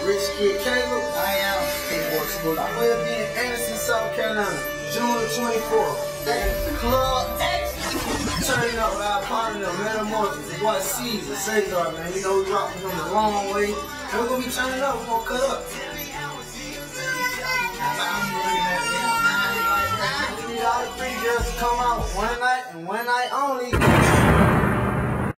Rich Kid Caleb. I am. We'll be in Anderson, South Carolina, June 24th. At the club. Turning up with our partner, Metamorphosis. The boy Caesar, Cesar, man. You know we rocking him the long way. And we're gonna be turning up. We're gonna cut up. We need all the free girls to come out one night and one night only.